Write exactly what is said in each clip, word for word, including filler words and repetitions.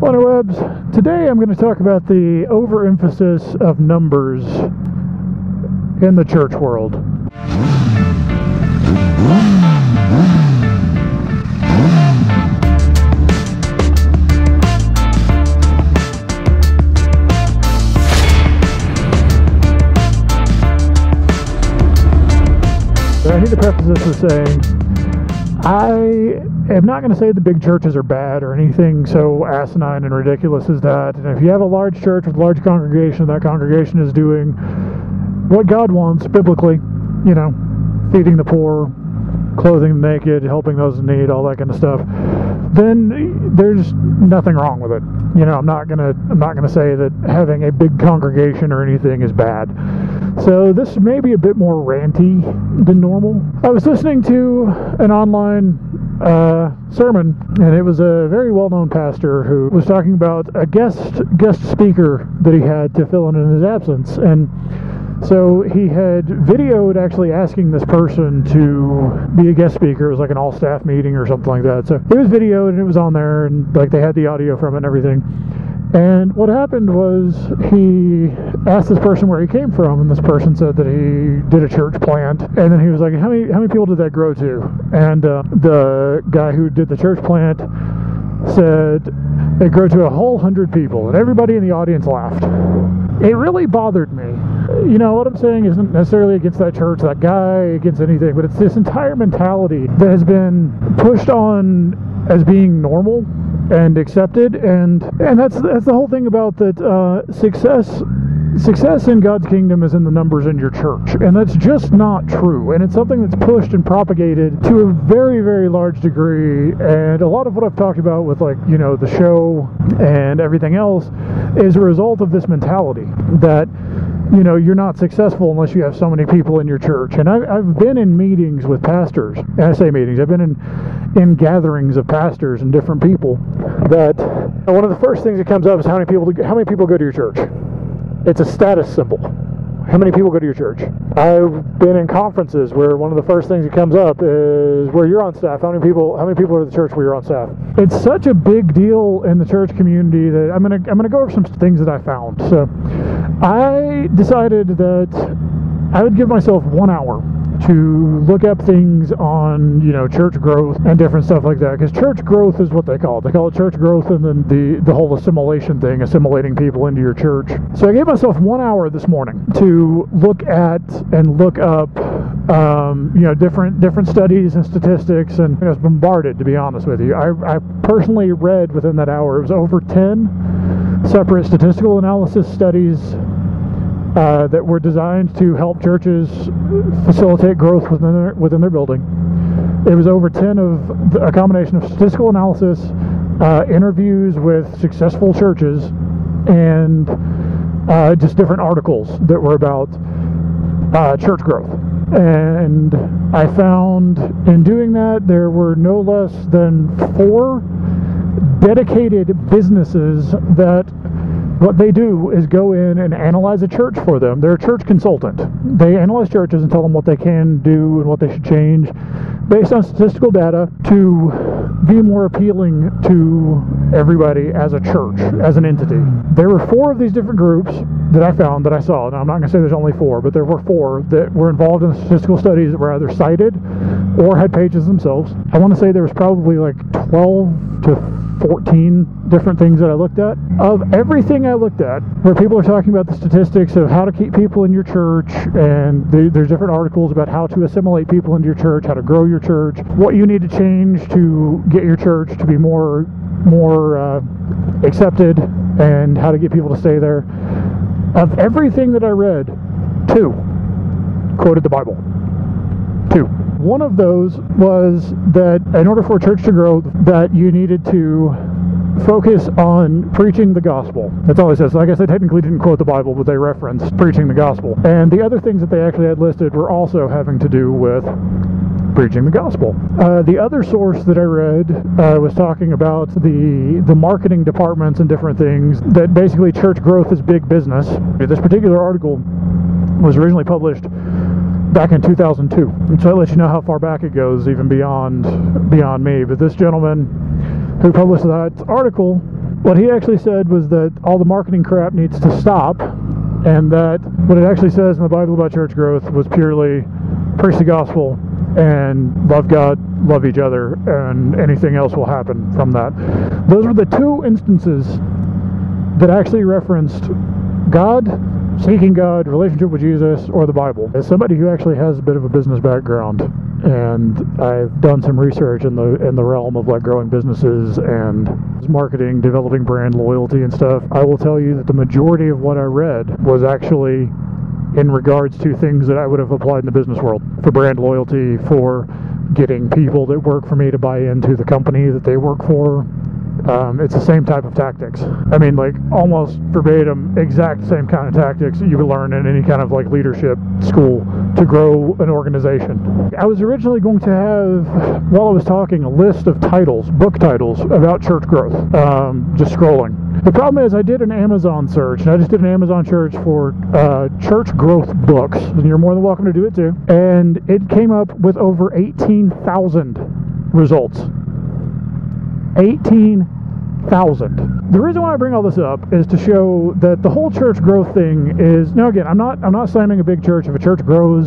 Hello interwebs. Today I'm going to talk about the overemphasis of numbers in the church world. I need to preface this with saying I am not going to say the big churches are bad or anything so asinine and ridiculous as that. And if you have a large church with a large congregation, that congregation is doing what God wants biblically, you know, feeding the poor, clothing the naked, helping those in need, all that kind of stuff, then there's nothing wrong with it. You know, I'm not gonna I'm not gonna say that having a big congregation or anything is bad. So this may be a bit more ranty than normal. I was listening to an online uh, sermon, and it was a very well-known pastor who was talking about a guest guest speaker that he had to fill in in his absence. And so he had videoed actually asking this person to be a guest speaker. It was like an all-staff meeting or something like that. So it was videoed and it was on there, and like they had the audio from it and everything. And what happened was he asked this person where he came from, and this person said that he did a church plant. And then he was like, how many how many people did that grow to? And uh, the guy who did the church plant said it grew to a whole hundred people, and everybody in the audience laughed. It really bothered me. You know, what I'm saying isn't necessarily against that church, that guy, against anything, but it's this entire mentality that has been pushed on as being normal and accepted, and and that's that's the whole thing about that. Uh, success success in God's kingdom is in the numbers in your church, and that's just not true. And it's something that's pushed and propagated to a very very large degree. And a lot of what I've talked about with, like, you know, the show and everything else is a result of this mentality that, you know, you're not successful unless you have so many people in your church. And I've, I've been in meetings with pastors, and I say meetings, I've been in, in gatherings of pastors and different people, that one of the first things that comes up is how many people, how many people go to your church. It's a status symbol. How many people go to your church? I've been in conferences where one of the first things that comes up is where you're on staff. How many people? How many people are at the church where you're on staff? It's such a big deal in the church community that I'm gonna I'm gonna go over some things that I found. So I decided that I would give myself one hour to look up things on, you know, church growth and different stuff like that, because church growth is what they call it. They call it church growth, and then the, the whole assimilation thing, assimilating people into your church. So I gave myself one hour this morning to look at and look up, um, you know, different different studies and statistics, and I was bombarded, to be honest with you. I, I personally read within that hour, it was over ten separate statistical analysis studies Uh, that were designed to help churches facilitate growth within their, within their building. It was over ten of the, a combination of statistical analysis, uh, interviews with successful churches, and uh, just different articles that were about uh, church growth. And I found in doing that there were no less than four dedicated businesses that what they do is go in and analyze a church for them. They're a church consultant. They analyze churches and tell them what they can do and what they should change based on statistical data to be more appealing to everybody as a church, as an entity. There were four of these different groups that I found, that I saw. Now, I'm not going to say there's only four, but there were four that were involved in statistical studies that were either cited or had pages themselves. I want to say there was probably like twelve to fourteen different things that I looked at. Of everything I looked at, where people are talking about the statistics of how to keep people in your church, and the, there's different articles about how to assimilate people into your church, how to grow your church, what you need to change to get your church to be more more uh, accepted, and how to get people to stay there. Of everything that I read, two quoted the Bible. Two. One of those was that in order for a church to grow, that you needed to focus on preaching the gospel. That's all it says. Like I said, technically didn't quote the Bible, but they referenced preaching the gospel. And the other things that they actually had listed were also having to do with preaching the gospel. Uh, the other source that I read uh, was talking about the the marketing departments and different things, that basically church growth is big business. This particular article was originally published back in two thousand two, and so I let you know how far back it goes, even beyond beyond me. But this gentleman who published that article what he actually said was that all the marketing crap needs to stop, and that what it actually says in the Bible about church growth was purely preach the gospel and love God, love each other, and anything else will happen from that. Those were the two instances that actually referenced God, seeking God, relationship with Jesus, or the Bible. As somebody who actually has a bit of a business background, and I've done some research in the in the realm of like growing businesses and marketing, developing brand loyalty and stuff, I will tell you that the majority of what I read was actually in regards to things that I would have applied in the business world, for brand loyalty, for getting people that work for me to buy into the company that they work for. Um, it's the same type of tactics. I mean, like almost verbatim, exact same kind of tactics that you would learn in any kind of like leadership school to grow an organization. I was originally going to have, while I was talking, a list of titles, book titles about church growth, um, just scrolling. The problem is I did an Amazon search, and I just did an Amazon search for uh, church growth books, and you're more than welcome to do it too, and it came up with over eighteen thousand results. eighteen thousand. The reason why I bring all this up is to show that the whole church growth thing is, now again, I'm not I'm not slamming a big church. If a church grows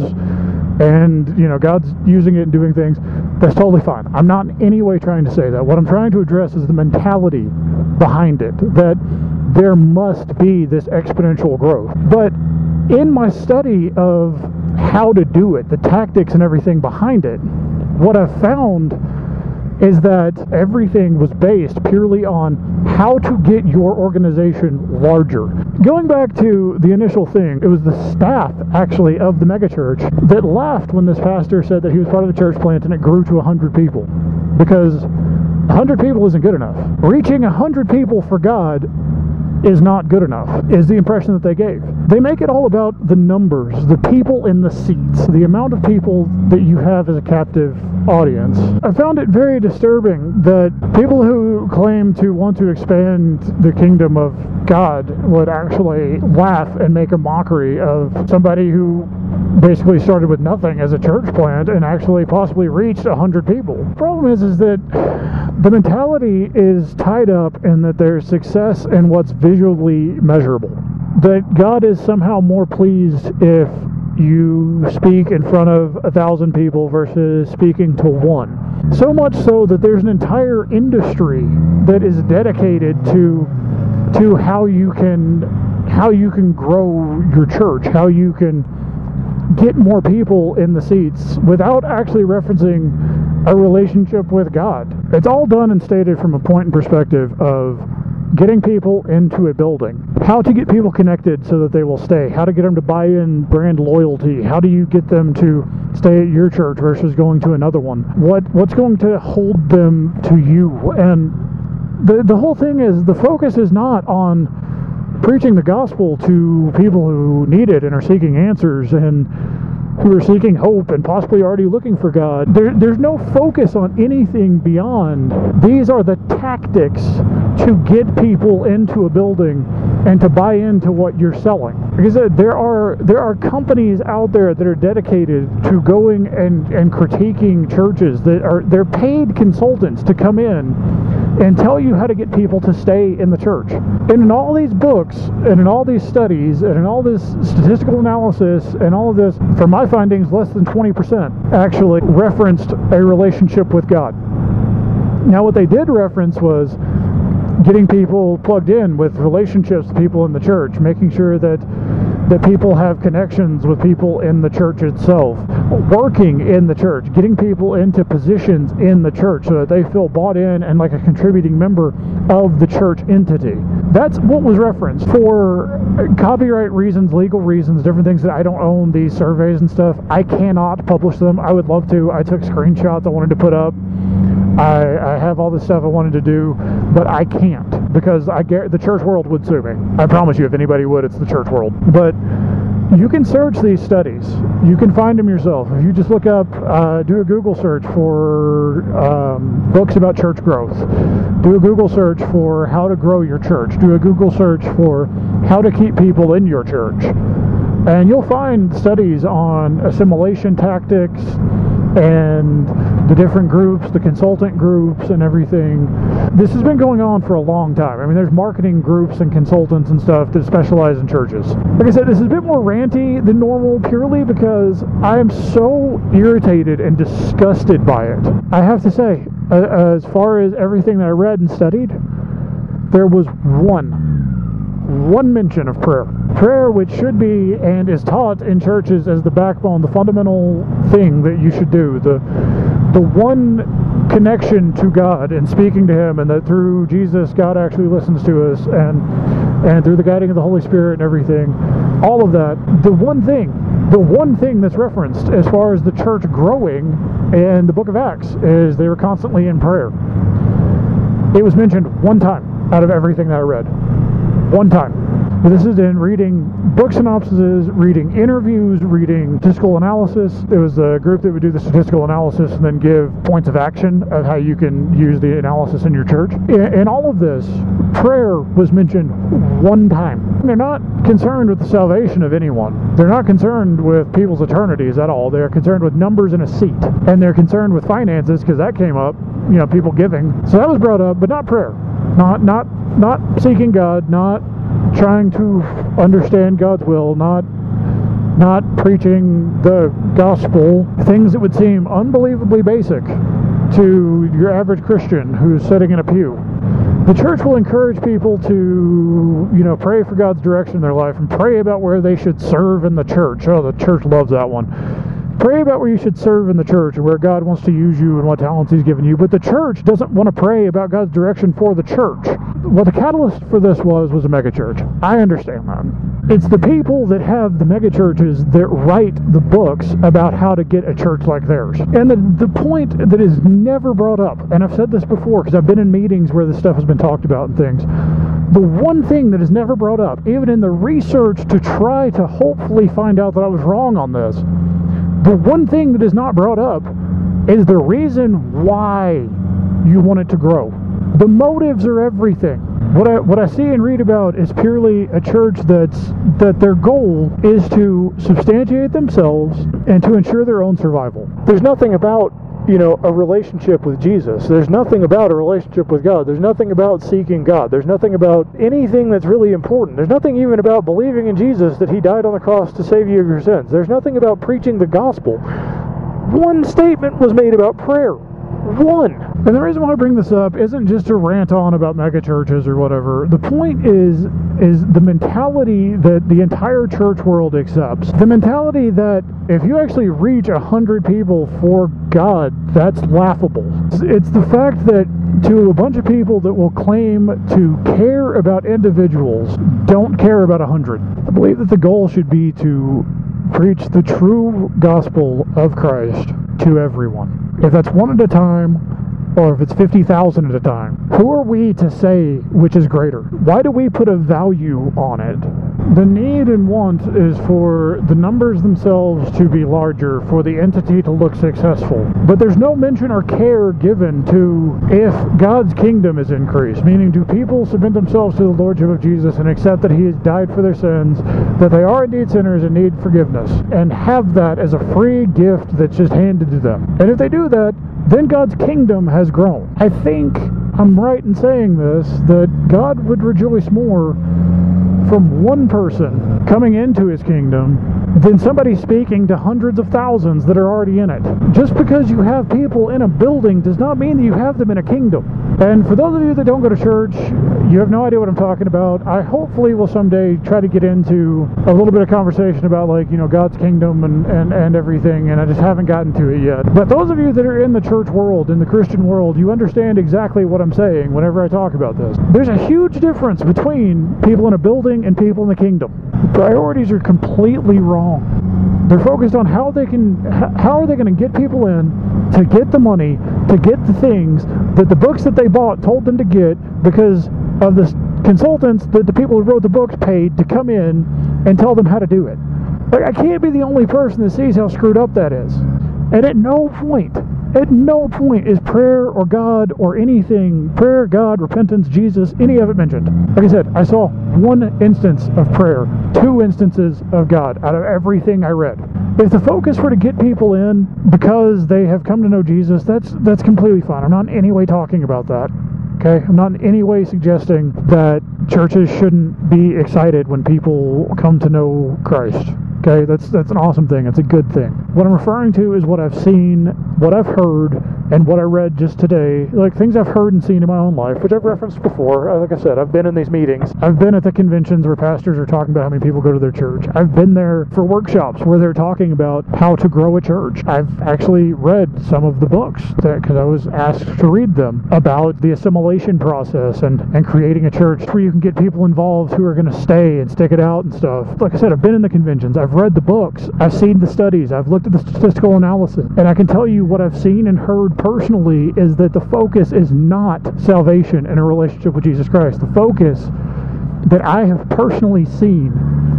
and, you know, God's using it and doing things, that's totally fine. I'm not in any way trying to say that. What I'm trying to address is the mentality behind it, that there must be this exponential growth. But in my study of how to do it, the tactics and everything behind it, what I've found is that everything was based purely on how to get your organization larger. Going back to the initial thing, it was the staff, actually, of the megachurch that laughed when this pastor said that he was part of the church plant and it grew to one hundred people. Because one hundred people isn't good enough. Reaching one hundred people for God is not good enough, is the impression that they gave. They make it all about the numbers, the people in the seats, the amount of people that you have as a captive audience. I found it very disturbing that people who claim to want to expand the kingdom of God would actually laugh and make a mockery of somebody who basically started with nothing as a church plant and actually possibly reached one hundred people. The problem is, is that the mentality is tied up in that there's success in what's visually measurable. That God is somehow more pleased if you speak in front of a thousand people versus speaking to one. So much so that there's an entire industry that is dedicated to to how you can how you can grow your church, how you can get more people in the seats without actually referencing a relationship with God. It's all done and stated from a point and perspective of getting people into a building, how to get people connected so that they will stay, how to get them to buy in brand loyalty, how do you get them to stay at your church versus going to another one, what what's going to hold them to you. And the the whole thing is, the focus is not on preaching the gospel to people who need it and are seeking answers and who are seeking hope and possibly already looking for God. There, there's no focus on anything beyond. These are the tactics to get people into a building and to buy into what you're selling. Like I said, there are there are companies out there that are dedicated to going and, and critiquing churches that are they're paid consultants to come in and tell you how to get people to stay in the church. And in all these books, and in all these studies, and in all this statistical analysis, and all of this, from my findings, less than twenty percent actually referenced a relationship with God. Now, what they did reference was getting people plugged in with relationships with people in the church, making sure that that people have connections with people in the church itself, working in the church, getting people into positions in the church so that they feel bought in and like a contributing member of the church entity. That's what was referenced. For copyright reasons, legal reasons, different things that I don't own these surveys and stuff, I cannot publish them. I would love to. I took screenshots I wanted to put up. I, I have all this stuff I wanted to do, but I can't because I get the church world would sue me. I promise you, if anybody would, it's the church world. But you can search these studies. You can find them yourself. If you just look up, uh, do a Google search for um, books about church growth. Do a Google search for how to grow your church. Do a Google search for how to keep people in your church. And you'll find studies on assimilation tactics, and the different groups, the consultant groups and everything. This has been going on for a long time. I mean, there's marketing groups and consultants and stuff that specialize in churches. Like I said, this is a bit more ranty than normal purely because I am so irritated and disgusted by it. I have to say, uh, as far as everything that I read and studied, there was one, one mention of prayer. Prayer, which should be and is taught in churches as the backbone, the fundamental thing that you should do, the the one connection to God and speaking to Him, and that through Jesus, God actually listens to us, and and through the guiding of the Holy Spirit and everything, all of that. The one thing, the one thing that's referenced as far as the church growing in the book of Acts is they were constantly in prayer. It was mentioned one time out of everything that I read. One time. But this is in reading book synopses, reading interviews, reading statistical analysis. It was a group that would do the statistical analysis and then give points of action of how you can use the analysis in your church. In all of this, prayer was mentioned one time. They're not concerned with the salvation of anyone. They're not concerned with people's eternities at all. They're concerned with numbers in a seat. And they're concerned with finances, because that came up, you know, people giving. So that was brought up, but not prayer. Not, not, not seeking God, not trying to understand God's will, not not preaching the gospel, things that would seem unbelievably basic to your average Christian who's sitting in a pew. The church will encourage people to, you know, pray for God's direction in their life and pray about where they should serve in the church. Oh, the church loves that one. Pray about where you should serve in the church and where God wants to use you and what talents He's given you. But the church doesn't want to pray about God's direction for the church. What the catalyst for this was, was a megachurch. I understand that. It's the people that have the megachurches that write the books about how to get a church like theirs. And the, the point that is never brought up, and I've said this before because I've been in meetings where this stuff has been talked about and things, the one thing that is never brought up, even in the research to try to hopefully find out that I was wrong on this, the one thing that is not brought up is the reason why you want it to grow. The motives are everything. What I what I see and read about is purely a church that's that their goal is to substantiate themselves and to ensure their own survival. There's nothing about, you know, a relationship with Jesus. There's nothing about a relationship with God. There's nothing about seeking God. There's nothing about anything that's really important. There's nothing even about believing in Jesus, that He died on the cross to save you of your sins. There's nothing about preaching the gospel. One statement was made about prayer. One. And the reason why I bring this up isn't just to rant on about mega churches or whatever. The point is is the mentality that the entire church world accepts. The mentality that if you actually reach a hundred people for God, that's laughable. It's the fact that to a bunch of people that will claim to care about individuals, don't care about a hundred. I believe that the goal should be to preach the true gospel of Christ to everyone. If that's one at a time, or if it's fifty thousand at a time, who are we to say which is greater? Why do we put a value on it? The need and want is for the numbers themselves to be larger, for the entity to look successful. But there's no mention or care given to if God's kingdom is increased, meaning do people submit themselves to the Lordship of Jesus and accept that He has died for their sins, that they are indeed sinners and need forgiveness, and have that as a free gift that's just handed to them. And if they do that, then God's kingdom has grown. I think I'm right in saying this, that God would rejoice more from one person coming into His kingdom than somebody speaking to hundreds of thousands that are already in it. Just because you have people in a building does not mean that you have them in a kingdom. And for those of you that don't go to church, you have no idea what I'm talking about. I hopefully will someday try to get into a little bit of conversation about, like, you know, God's kingdom and, and, and everything, and I just haven't gotten to it yet. But those of you that are in the church world, in the Christian world, you understand exactly what I'm saying whenever I talk about this. There's a huge difference between people in a building and people in the kingdom. The priorities are completely wrong. They're focused on how they can, how are they going to get people in, to get the money, to get the things that the books that they bought told them to get because of the consultants that the people who wrote the books paid to come in and tell them how to do it. Like, I can't be the only person that sees how screwed up that is. And at no point, At no point is prayer or God or anything, prayer, God, repentance, Jesus, any of it mentioned. Like I said, I saw one instance of prayer, two instances of God out of everything I read. If the focus were to get people in because they have come to know Jesus, that's that's completely fine. I'm not in any way talking about that. Okay, I'm not in any way suggesting that churches shouldn't be excited when people come to know Christ. Okay, that's that's an awesome thing. It's a good thing. What I'm referring to is what I've seen, what I've heard, and what I read just today. Like things I've heard and seen in my own life, which I've referenced before. Like I said, I've been in these meetings. I've been at the conventions where pastors are talking about how many people go to their church. I've been there for workshops where they're talking about how to grow a church. I've actually read some of the books because I was asked to read them about the assimilation process and, and creating a church where you can get people involved who are going to stay and stick it out and stuff. Like I said, I've been in the conventions. I've read the books. I've seen the studies. I've looked at the statistical analysis. And I can tell you what I've seen and heard personally is that the focus is not salvation and a relationship with Jesus Christ. The focus that I have personally seen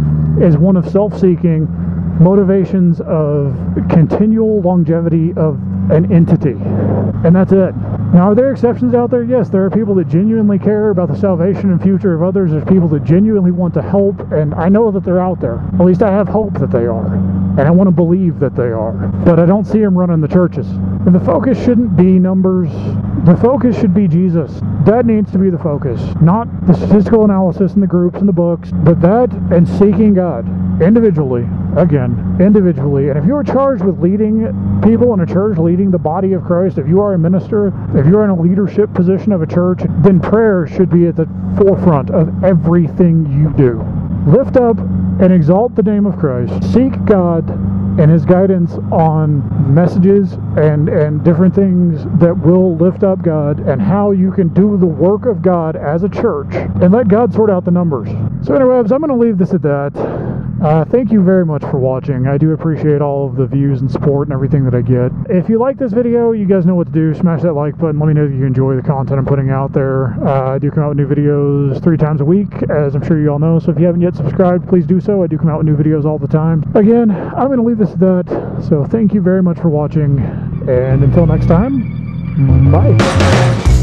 is one of self-seeking, motivations of continual longevity of an entity. And that's it. Now, are there exceptions out there? Yes, there are people that genuinely care about the salvation and future of others. There's people that genuinely want to help, and I know that they're out there. At least I have hope that they are, and I want to believe that they are. But I don't see them running the churches. And the focus shouldn't be numbers. The focus should be Jesus. That needs to be the focus, not the statistical analysis and the groups and the books, but that and seeking God individually, again, individually. And if you're charged with leading people in a church, leading the body of Christ, if you are a minister, if you're in a leadership position of a church, then prayer should be at the forefront of everything you do. Lift up and exalt the name of Christ. Seek God and His guidance on messages and, and different things that will lift up God and how you can do the work of God as a church and let God sort out the numbers. So anyways, I'm going to leave this at that. Uh, thank you very much for watching. I do appreciate all of the views and support and everything that I get. If you like this video, you guys know what to do. Smash that like button. Let me know that you enjoy the content I'm putting out there. Uh, I do come out with new videos three times a week, as I'm sure you all know. So if you haven't yet subscribed, please do so. I do come out with new videos all the time. Again, I'm going to leave this at that. So thank you very much for watching. And until next time, bye.